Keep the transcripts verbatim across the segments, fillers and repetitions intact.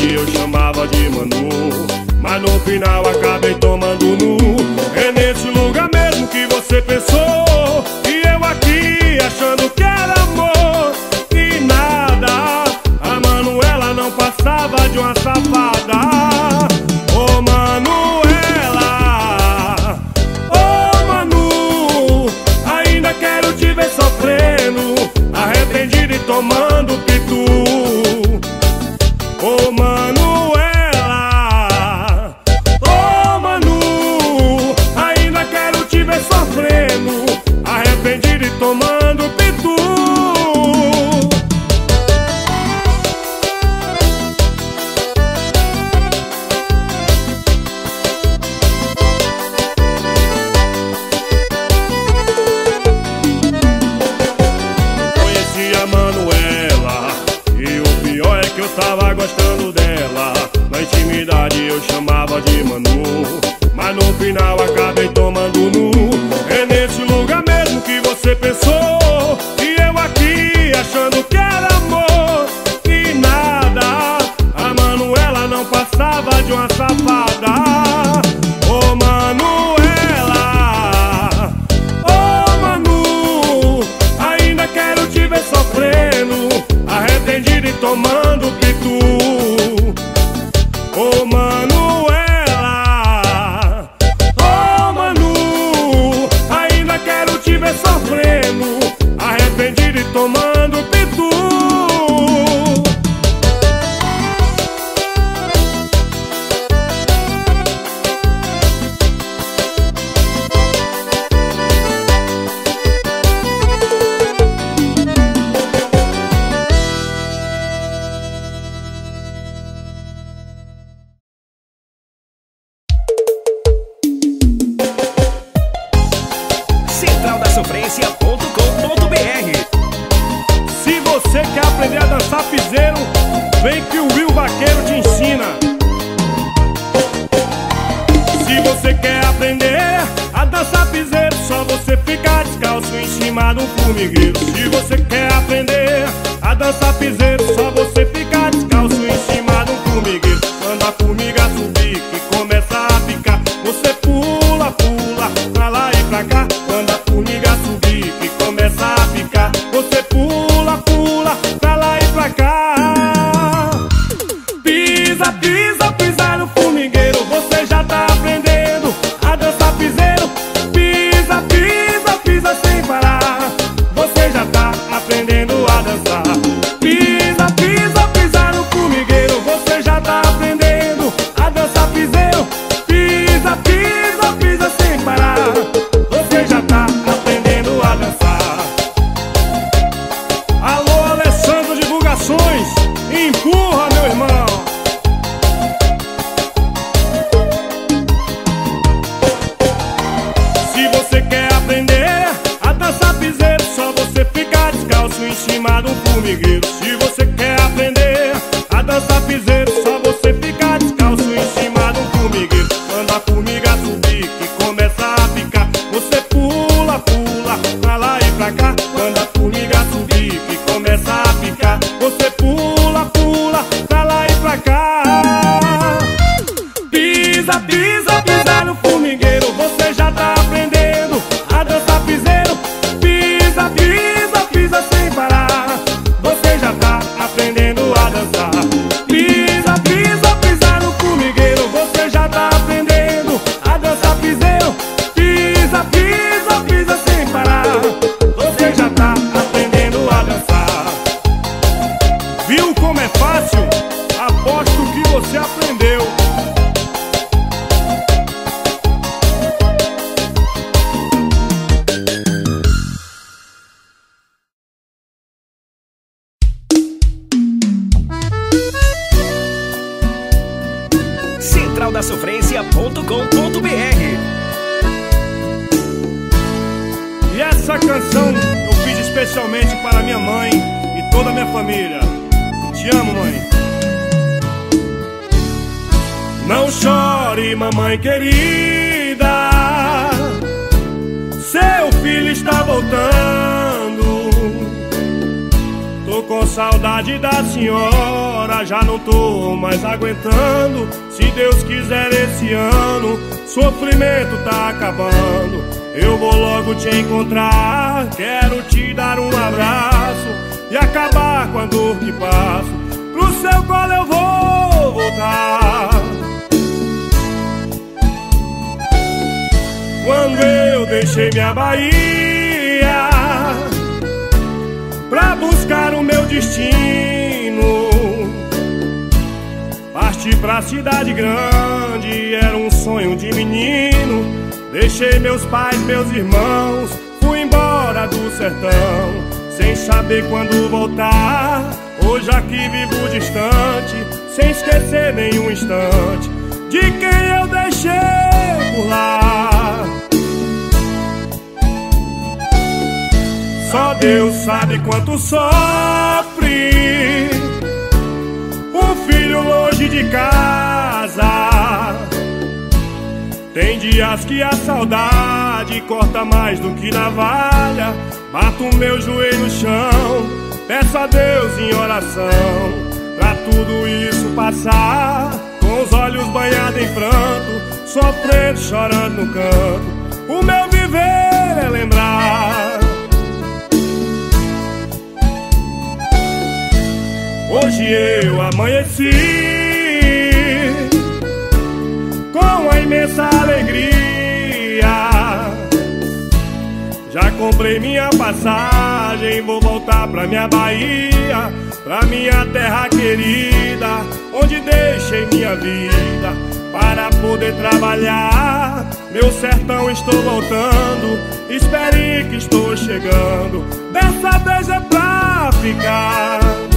intimidade eu chamava de Manu, mas no final acabei tomando nu. É nesse lugar mesmo que você pensou, e eu aqui achando que era amor e nada. A Manuela não passava de uma safada. Ô Manuela, ô Manu, ainda quero te ver sofrendo, arrependido e tomando pitu. Ô Manuela, ô Manu, ainda quero te ver sofrendo, arrependido e tomando pitu. Conheci a Manuela e o pior é que eu tava gostando dela. Na intimidade eu chamava de Manu, mas no final acabei tomando nu. É nesse lugar mesmo que você pensou, e eu aqui achando que era amor e nada. A Manuela não passava de uma safada. Ô Manuela, ô Manu, ainda quero te ver sofrendo, arrependido e tomando pitu. Ô Manuela, ô Manu, ainda quero te ver sofrendo, arrependido e tomando pitu. central da sofrência ponto com ponto br. Se você quer aprender a dançar piseiro, vem que o Will Vaqueiro te ensina. Se você quer aprender a dançar piseiro, só você ficar descalço em cima de um formigueiro. Se você quer aprender a dançar piseiro, só você ficar descalço em cima de um formigueiro. Quando a formiga subir que começa a picar, você pula, pula, pra lá e pra cá. Quando a formiga subir que começa a picar, você pula, pula, pra lá e pra cá. Pisa, pisa, pisa no formigueiro, você já tá aprendendo a dançar piseiro. Pisa, pisa, pisa sem parar, você já tá aprendendo a dançar. Pisa, pisa, pisa no formigueiro, você já tá aprendendo a dançar piseiro. Pisa, pisa, pisa sem parar, você já tá aprendendo a dançar. Alô, Alessandro Divulgações, empurra, meu irmão. Se você quer aprender a dançar piseiro, só você ficar descalço em cima de um formigueiro. Se você quer aprender a dançar piseiro, só você ficar descalço em cima de um formigueiro. Quando a formiga subir que começa a picar, você pula, pula, pra lá e pra cá. Quando a formiga subir que começa a picar, você pula, pula, pra lá e pra cá. Pisa, pisa, pisa no formigueiro, você já tá aprendendo a dançar piseiro. Pisa, pisa, pisa sem parar, você já tá aprendendo a dançar. Pisa, pisa, pisa no formigueiro, você já tá aprendendo a dançar piseiro. Pisa, pisa, pisa sem parar, você já tá aprendendo a dançar. Viu como é fácil? Aposto que você aprendeu. central da sofrência ponto com ponto br. E essa canção eu fiz especialmente para minha mãe e toda a minha família. Te amo, mãe. Não chore, mamãe querida, seu filho está voltando. Tô Tô com saudade da senhora, já não tô mais aguentando. Se Deus quiser esse ano, sofrimento tá acabando. Eu vou logo te encontrar, quero te dar um abraço e acabar com a dor que passo. Pro seu colo eu vou voltar. Quando eu deixei minha Bahia pra buscar o meu destino, parti pra cidade grande, era um sonho de menino. Deixei meus pais, meus irmãos, fui embora do sertão, sem saber quando voltar. Hoje aqui vivo distante, sem esquecer nenhum instante de quem eu deixei por lá. Só Deus sabe quanto sofre um filho longe de casa. Tem dias que a saudade corta mais do que navalha. Bato o meu joelho no chão, peço a Deus em oração pra tudo isso passar. Com os olhos banhados em pranto, sofrendo, chorando no canto, o meu viver é lembrar. Hoje eu amanheci com a imensa alegria. Já comprei minha passagem, vou voltar pra minha Bahia, pra minha terra querida, onde deixei minha vida para poder trabalhar. Meu sertão estou voltando, espere que estou chegando, dessa vez é pra ficar.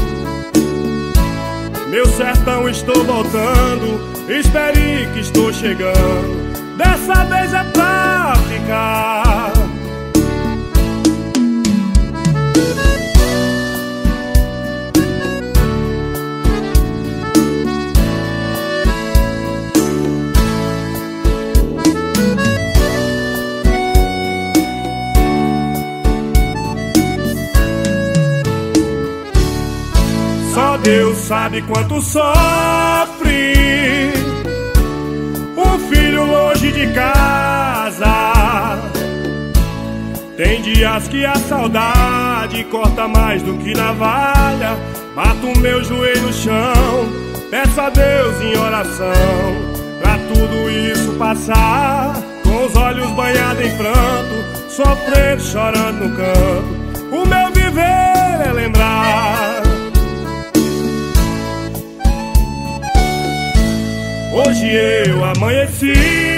Meu sertão estou voltando, espere que estou chegando, dessa vez é pra ficar. Só Deus sabe quanto sofre um filho longe de casa. Tem dias que a saudade corta mais do que navalha. Bato o meu joelho no chão, peço a Deus em oração pra tudo isso passar. Com os olhos banhados em pranto, sofrendo, chorando no canto, o meu viver é lembrar. Hoje eu amanheci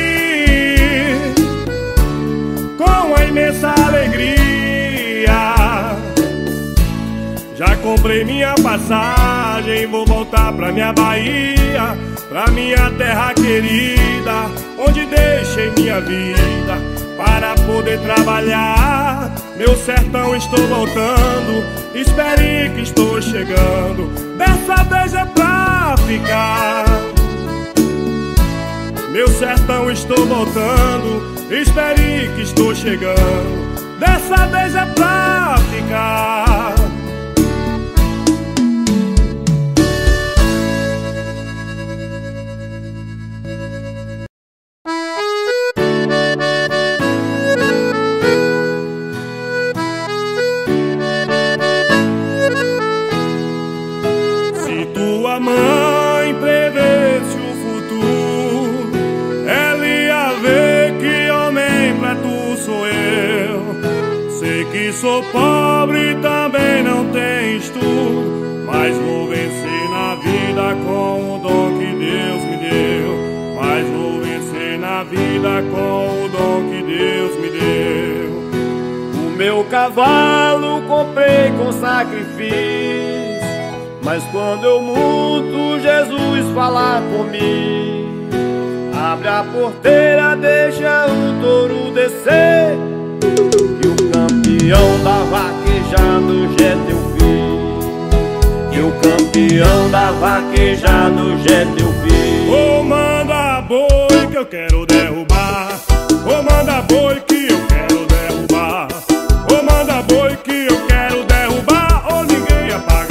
com a imensa alegria. Já comprei minha passagem, vou voltar pra minha Bahia, pra minha terra querida, onde deixei minha vida para poder trabalhar. Meu sertão estou voltando, espere que estou chegando, dessa vez é pra ficar. Meu sertão estou voltando, espere que estou chegando, dessa vez é pra ficar. Se tua mãe prevesse o futuro, ela ia ver que homem pra tu sou eu. Sei que sou pobre e também não tenho estudo, mas vou vencer na vida com o dom que Deus me deu. Mas vou vencer na vida com o dom que Deus me deu. O meu cavalo comprei com sacrifício, mas quando eu mudo, Jesus fala comigo. Abre a porteira, deixa o touro descer, e o campeão da vaquejada já é teu filho. E o campeão da vaquejada já é teu filho. Ô, manda boi que eu quero derrubar. Ô, manda boi que eu quero derrubar. Ô, manda boi que eu quero derrubar. Ô, ninguém apaga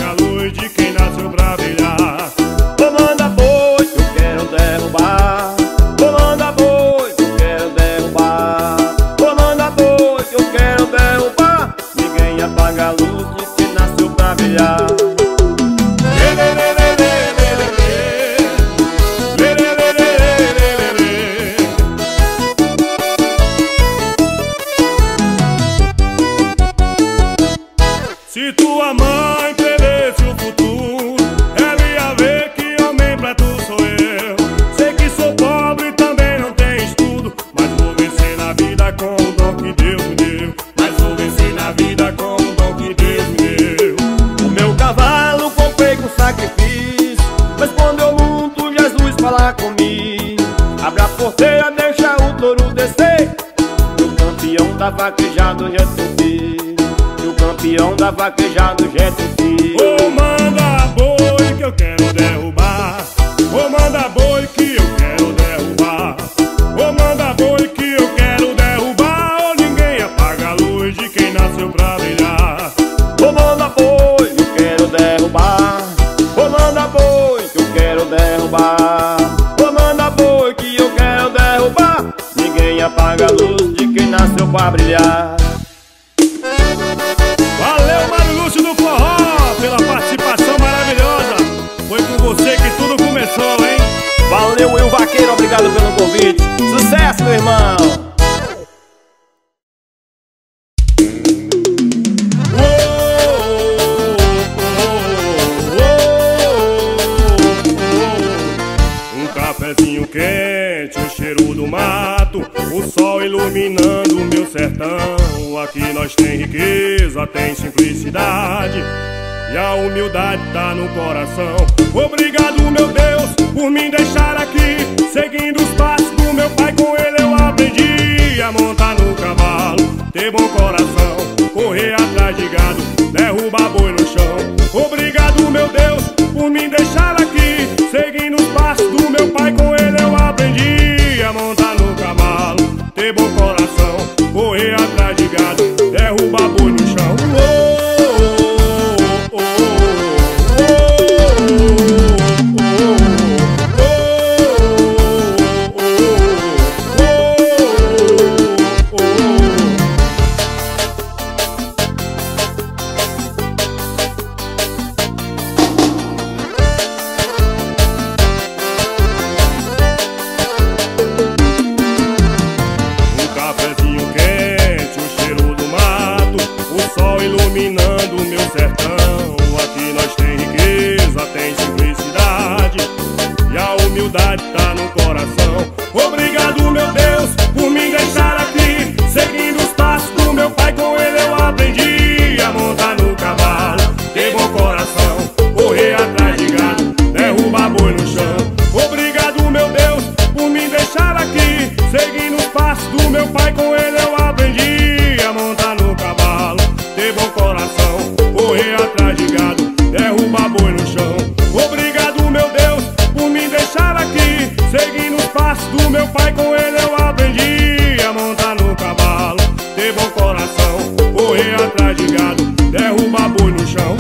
Se tua mãe perdesse o futuro, ela ia ver que homem pra tu sou eu. Sei que sou pobre e também não tenho estudo, mas vou vencer na vida com o dom que Deus me deu. Mas vou vencer na vida com o dom que Deus me deu. O meu cavalo comprei com sacrifício, mas quando eu monto Jesus fala comigo. Abre a porteira, deixa o touro descer. O campeão da vaquejada já é filho. O campeão da vaquejada já é filho. Ô, manda boi que eu quero derrubar. Ô, manda boi que eu quero derrubar. Ô, manda boi que eu quero derrubar. Ô, ninguém apaga a luz de quem nasceu pra brilhar. Ô, manda boi que eu quero derrubar. Ô, manda boi que eu quero derrubar. Ô, manda boi que eu quero derrubar. Ninguém apaga a luz de quem nasceu pra brilhar. Valeu, Mário Lúcio do Forró, pela participação maravilhosa. Foi com você que tudo começou, hein? Valeu, Will Vaqueiro, obrigado pelo convite. Sucesso, meu irmão! Um cafezinho quente, o cheiro do mato, o sol iluminando o meu sertão. Aqui nós tem riqueza, tem simplicidade, e a humildade tá no coração. Obrigado, meu Deus, por me deixar aqui, seguindo os passos do meu pai. Com ele eu aprendi a montar no cavalo, ter bom coração, correr atrás de gado, derrubar boi no chão. Obrigado, meu Deus, por me deixar aqui, seguindo os passos do meu pai. Com ele eu aprendi a montar no cavalo, ter bom coração, correr atrás de gado, derrubar boi no chão. Oh, oh, iluminando o meu sertão. Aqui nós tem riqueza, tem simplicidade, e a humildade tá no coração. Obrigado, meu Deus, por me deixar aqui, seguindo os passos do meu pai. Com ele eu aprendi a montar no cavalo, ter bom coração, correr atrás de gado, derrubar boi no chão. Obrigado, meu Deus, por me deixar aqui, seguindo os passos do meu pai. Com ele eu aprendi a montar no cavalo, ter bom coração, correr atrás de gado, derrubar boi no chão. Obrigado, meu Deus, por me deixar aqui, seguindo os passos do meu pai. Com ele eu aprendi a montar no cavalo, ter bom coração, correr atrás de gado, derrubar boi no chão.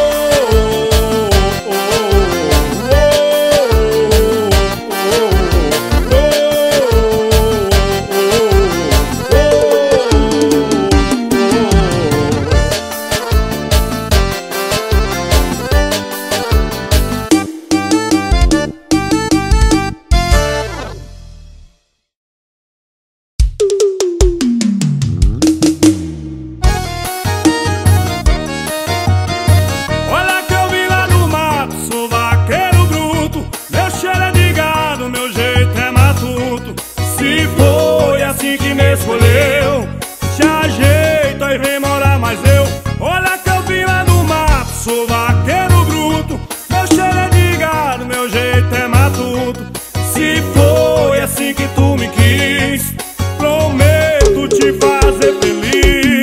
Escolheu, se ajeita e vem morar mais eu. Olha que eu vim lá no mato, sou vaqueiro bruto. Meu cheiro é de gado, meu jeito é matuto. Se foi assim que tu me quis, prometo te fazer feliz.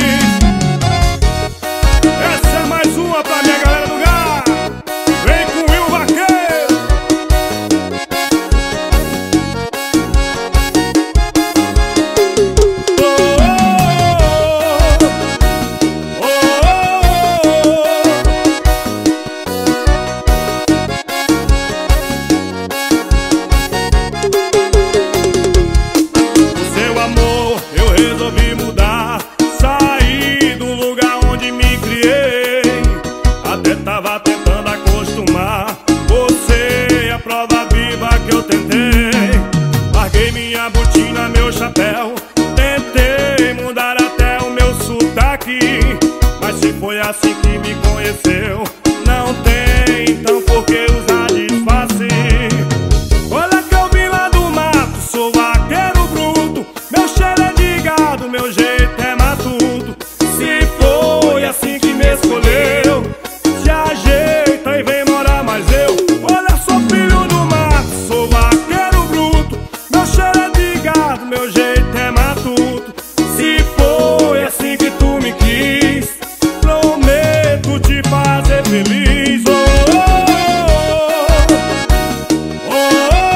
Essa é mais uma pra minha galera do Gá. Vem com o Will Vaqueiro. Meu chapéu, tentei mudar até o meu sotaque, Mas se foi assim que me conheceu, não tem então por que usar disfarce. Olha que eu vim lá do mato, sou vaqueiro bruto. Meu cheiro é de gado, meu jeito é matuto. Se foi assim que me escolheu, se ajeita e vem morar mais eu. Olha, sou filho do mato, sou vaqueiro bruto. Meu cheiro é de gado, meu jeito é matuto. Se foi assim que tu me quis, prometo te fazer feliz. Oh, oh, oh,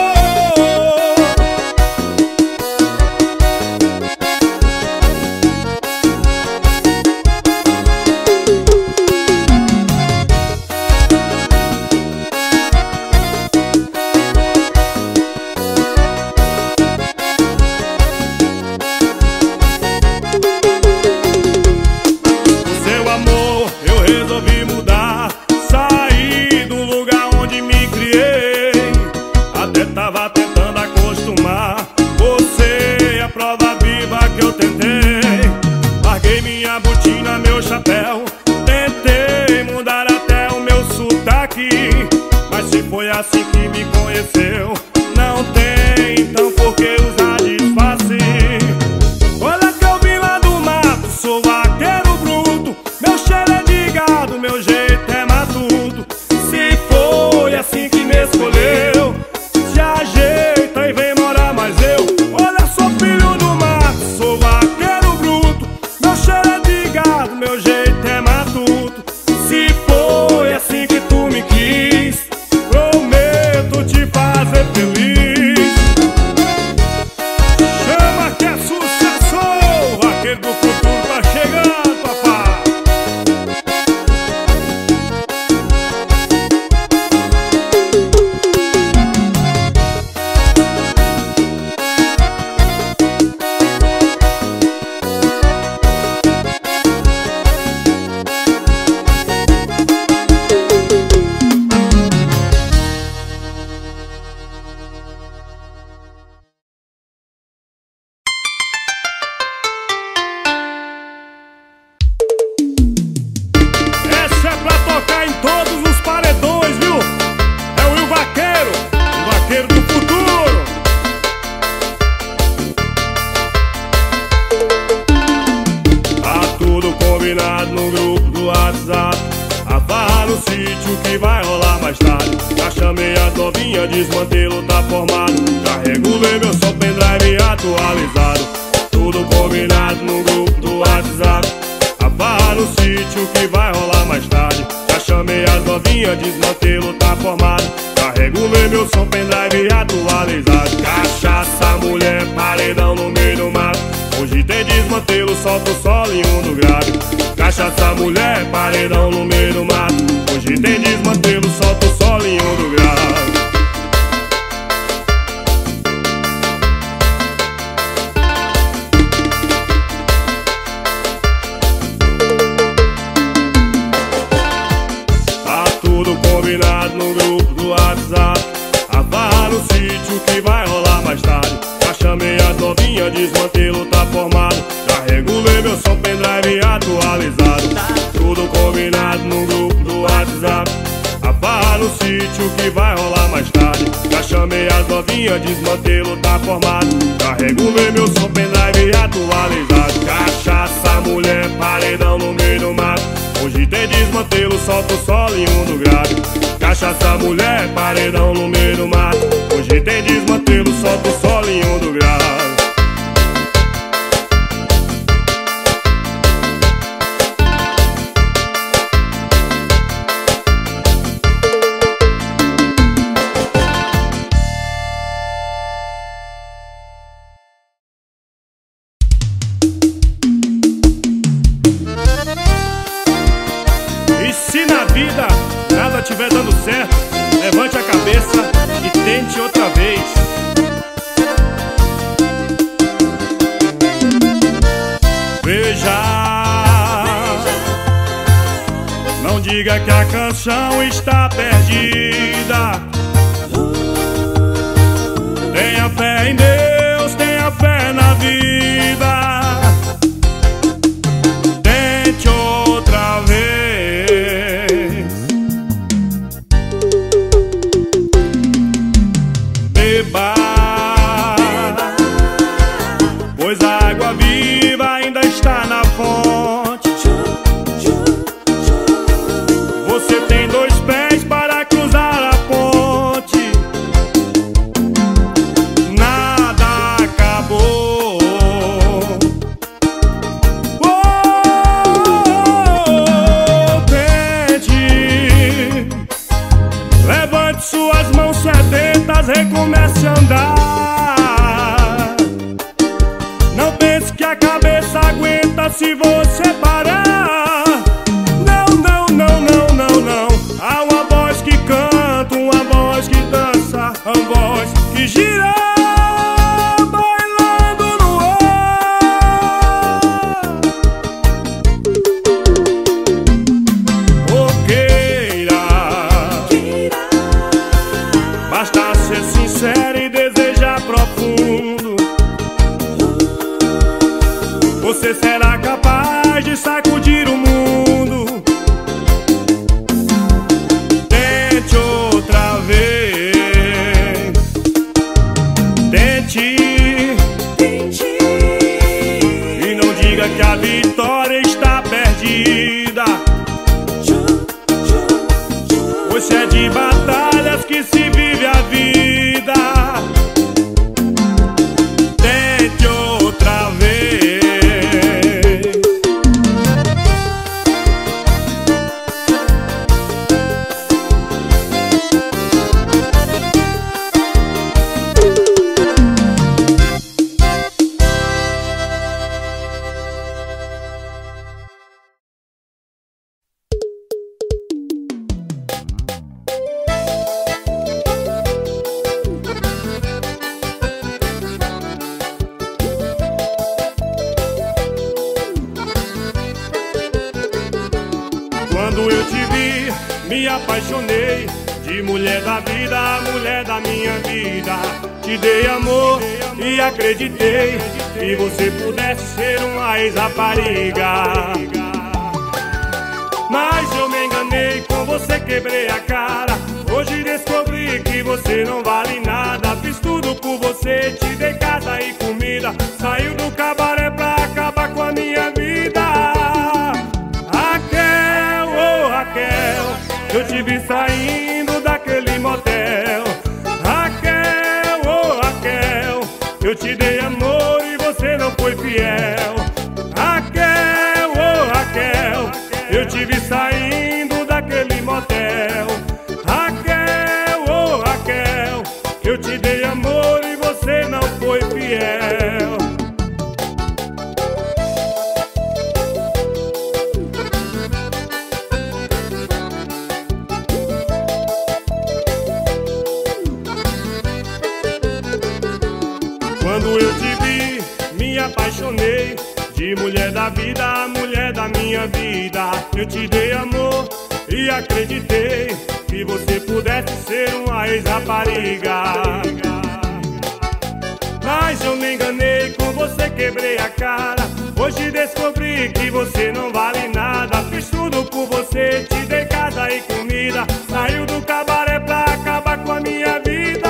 seu amor, eu resolvi mudar, sair do lugar onde me criei. Até tava tentando acostumar, você é a prova viva que eu tentei. Larguei minha botina, meu chapéu, tentei mudar até o meu sotaque. Mas se foi assim que me conheceu, não tem então por que usar disfarce. Olha que eu vim lá do mato, sou vaqueiro bruto. Meu cheiro é de gado, meu jeito é matuto. Se foi assim que me escolheu, se ajeita e vem morar mais eu. Olha, sou filho do mato, sou vaqueiro bruto. Meu cheiro é de gado, meu jeito é matuto. Se foi assim que tu me quis, prometo te fazer feliz. Chama que é sucesso, vaqueiro do futuro tá chegando, papai. Essa é pra tocar em todos os paredões, viu? É o Will Vaqueiro, o vaqueiro do futuro. Tá tudo combinado no grupo do WhatsApp. A farra no sítio que vai rolar mais tarde. Já chamei as novinhas, desmantelo tá formado. Já regulei meu som, pendrive atualizado. Tudo combinado no grupo do WhatsApp. A farra no sítio que vai rolar mais tarde. Já chamei as novinhas, desmantelo tá formado. Já regulei meu som, pendrive atualizado. Cachaça, mulher, paredão no meio do mato. Hoje tem desmantelo, solta o solinho do grave. Cachaça, mulher, paredão no meio do mato. Hoje tem desmantelo, solta o solinho do grave. Tá tudo combinado no grupo do WhatsApp. A farra no sítio que vai rolar mais tarde. Já chamei as novinhas, desmantelo tá formado. Já regulei meu som, pendrive atualizado. Tudo combinado no grupo do WhatsApp. A farra no sítio que vai rolar mais tarde. Já chamei as novinhas, desmantelo tá formado. Já regulei meu som, pendrive atualizado. Cachaça, mulher, paredão no meio do mato. Hoje tem desmantelo, solta o solinho do grave. Cachaça, mulher, paredão no meio do mato. Hoje tem desmantelo, solta o solinho do grave. E se na vida nada estiver dando certo, levante a cabeça e tente outra vez. Veja, não diga que a canção está perdida. Tenha fé em Deus, tenha fé na vida. Tente outra perdida. Hoje é de batalhas que se vive a vida. Tente outra vez. Quando eu te vi, me apaixonei. De mulher da vida, mulher da minha vida. Te dei amor e acreditei que você pudesse ser uma ex-rapariga. Mas eu me enganei, com você quebrei a cara. Hoje descobri que você não vale nada. Fiz tudo por você, te dei casa e comida. Saiu do cabaré pra acabar com a minha vida. Raquel, oh Raquel, eu te vi saindo daquele motel. Raquel, oh Raquel, eu te dei amor e você não foi fiel. Raquel, oh Raquel, eu te vi saindo daquele motel. Raquel, oh Raquel, eu te dei amor e você não foi fiel. Quando eu te vi, me apaixonei. De mulher da vida, mulher da minha vida. Eu te dei amor e acreditei que você pudesse ser uma ex-rapariga. Mas eu me enganei, com você quebrei a cara. Hoje descobri que você não vale nada. Fiz tudo por você, te dei casa e comida. Saiu do cabaré pra acabar com a minha vida.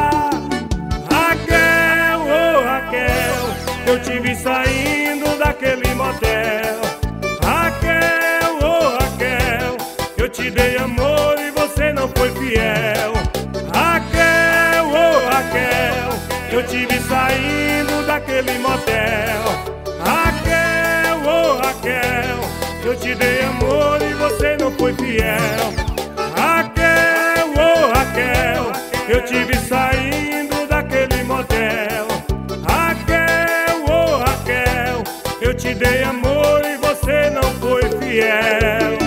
Raquel, oh Raquel, eu te vi saindo daquele motel. Raquel, oh Raquel, eu te dei amor e você não foi fiel. Raquel, oh Raquel, eu te vi saindo daquele motel. Raquel, oh Raquel, eu te dei amor e você não foi fiel. Raquel, oh Raquel, eu te vi saindo daquele motel. Raquel, oh Raquel, eu te dei amor e você não foi fiel.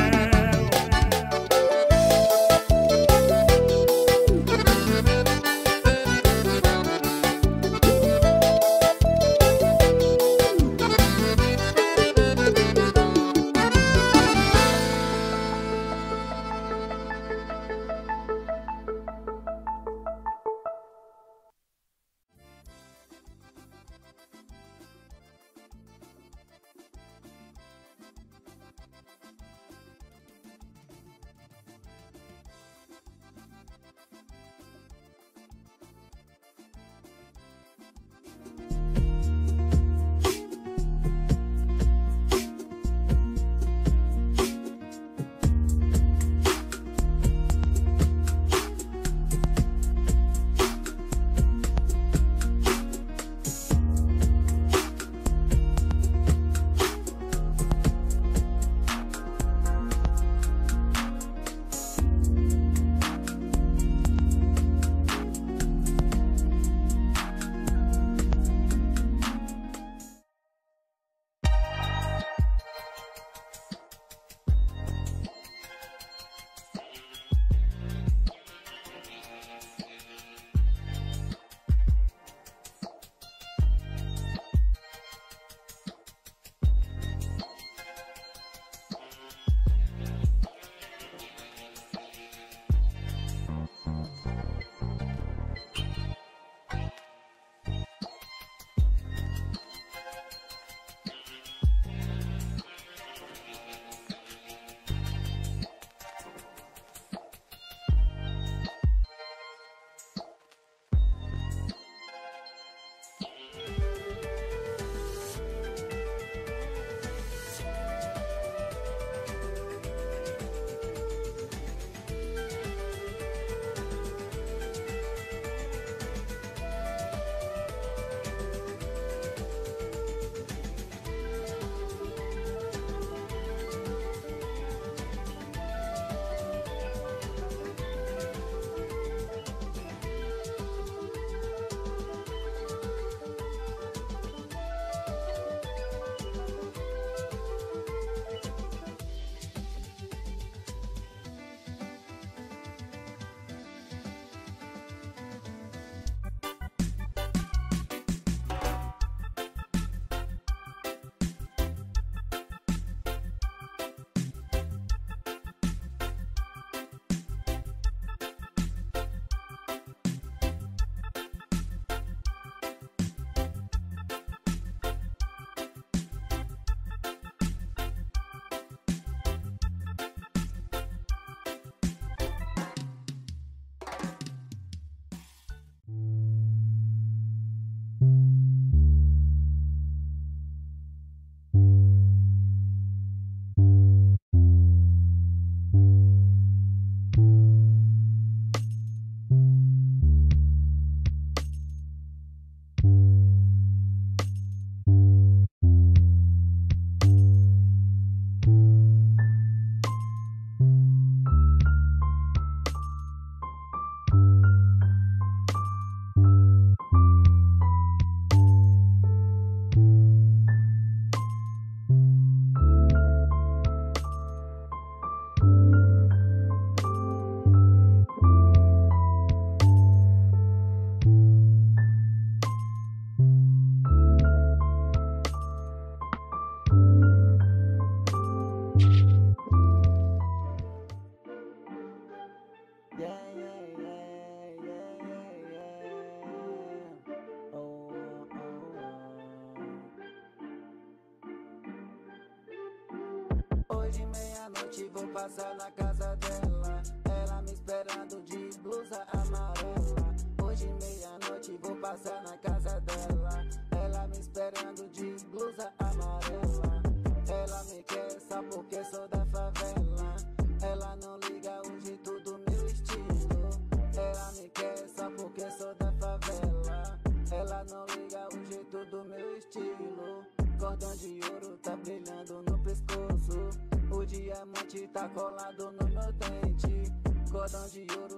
Hoje meia-noite vou passar na casa dela, ela me esperando de blusa amarela. Hoje meia-noite vou passar na casa dela, ela me esperando de blusa amarela. Ela me quer só porque sou da favela, ela não liga o jeito do meu estilo. Ela me quer só porque sou da favela, ela não liga o jeito do meu estilo. Cordão de ouro tá brilhando no pescoço, o diamante tá colado no meu dente. Cordão de ouro